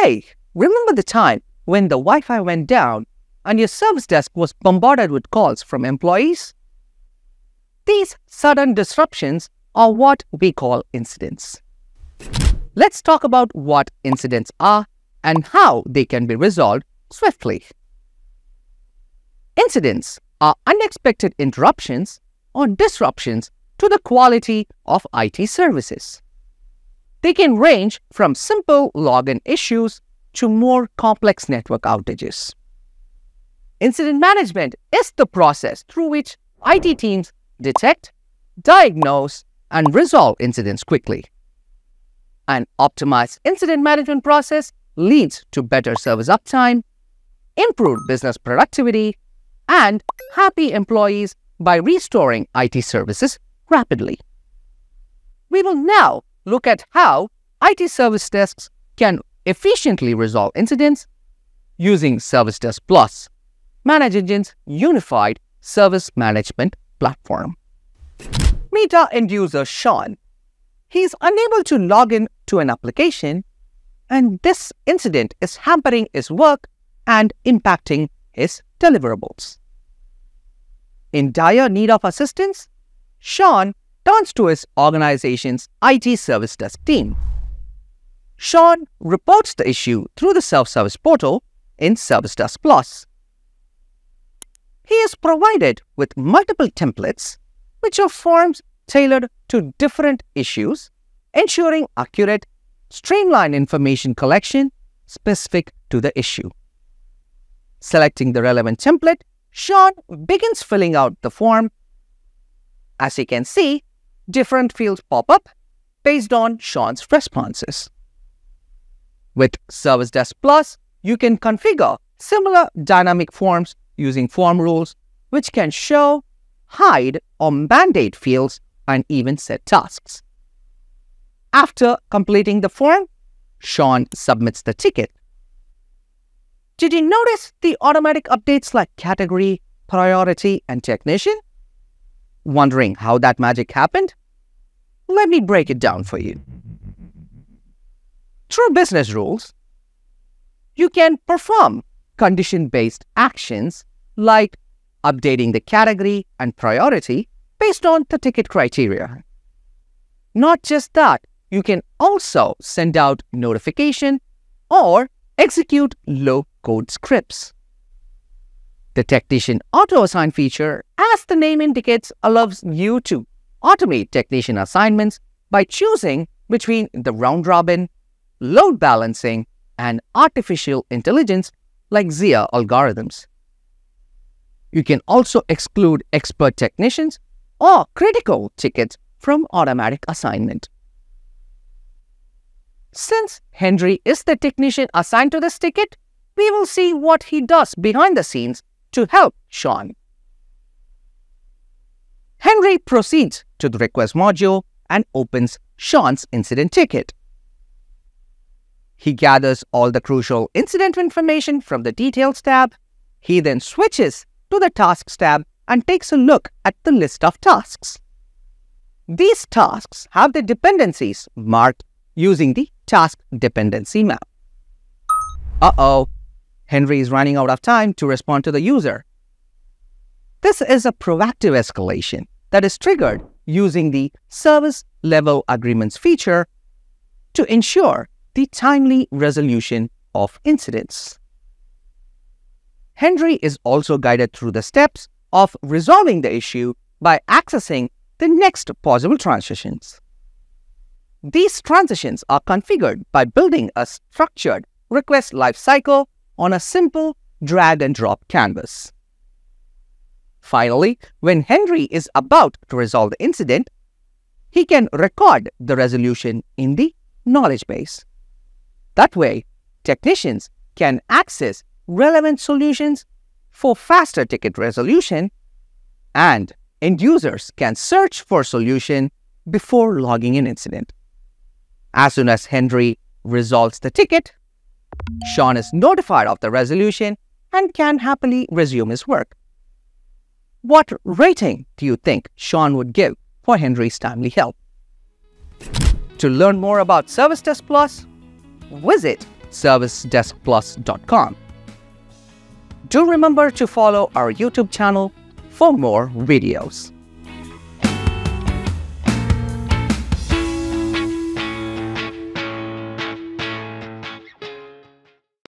Hey, remember the time when the Wi-Fi went down and your service desk was bombarded with calls from employees? These sudden disruptions are what we call incidents. Let's talk about what incidents are and how they can be resolved swiftly. Incidents are unexpected interruptions or disruptions to the quality of IT services. They can range from simple login issues to more complex network outages. Incident management is the process through which IT teams detect, diagnose, and resolve incidents quickly. An optimized incident management process leads to better service uptime, improved business productivity, and happy employees by restoring IT services rapidly. We will now look at how IT service desks can efficiently resolve incidents using ServiceDesk Plus, ManageEngine's unified service management platform. Meet our end user Sean. He is unable to log in to an application, and this incident is hampering his work and impacting his deliverables. In dire need of assistance, Sean turns to his organization's IT service desk team. Sean reports the issue through the self-service portal in ServiceDesk Plus. He is provided with multiple templates, which are forms tailored to different issues, ensuring accurate, streamlined information collection specific to the issue. Selecting the relevant template, Sean begins filling out the form. As you can see, different fields pop up based on Sean's responses. With ServiceDesk Plus, you can configure similar dynamic forms using form rules, which can show, hide, or mandate fields and even set tasks. After completing the form, Sean submits the ticket. Did you notice the automatic updates like category, priority, and technician? Wondering how that magic happened? Let me break it down for you. Through business rules, you can perform condition-based actions like updating the category and priority based on the ticket criteria. Not just that, you can also send out notification or execute low-code scripts. The Technician Auto-Assign feature, as the name indicates, allows you to automate technician assignments by choosing between the round-robin, load balancing, and artificial intelligence like Zia algorithms. You can also exclude expert technicians or critical tickets from automatic assignment. Since Henry is the technician assigned to this ticket, we will see what he does behind the scenes to help Sean. Henry proceeds to the request module and opens Sean's incident ticket. He gathers all the crucial incident information from the Details tab. He then switches to the Tasks tab and takes a look at the list of tasks. These tasks have the dependencies marked using the Task Dependency Map. Uh-oh, Henry is running out of time to respond to the user. This is a proactive escalation that is triggered using the Service Level Agreements feature to ensure the timely resolution of incidents. Henry is also guided through the steps of resolving the issue by accessing the next possible transitions. These transitions are configured by building a structured request lifecycle on a simple drag-and-drop canvas. Finally, when Henry is about to resolve the incident, he can record the resolution in the knowledge base. That way, technicians can access relevant solutions for faster ticket resolution, and end users can search for a solution before logging an incident. As soon as Henry resolves the ticket, Sean is notified of the resolution and can happily resume his work. What rating do you think Sean would give for Henry's timely help? To learn more about ServiceDesk Plus, visit ManageEngine ServiceDesk Plus.com. Do remember to follow our YouTube channel for more videos.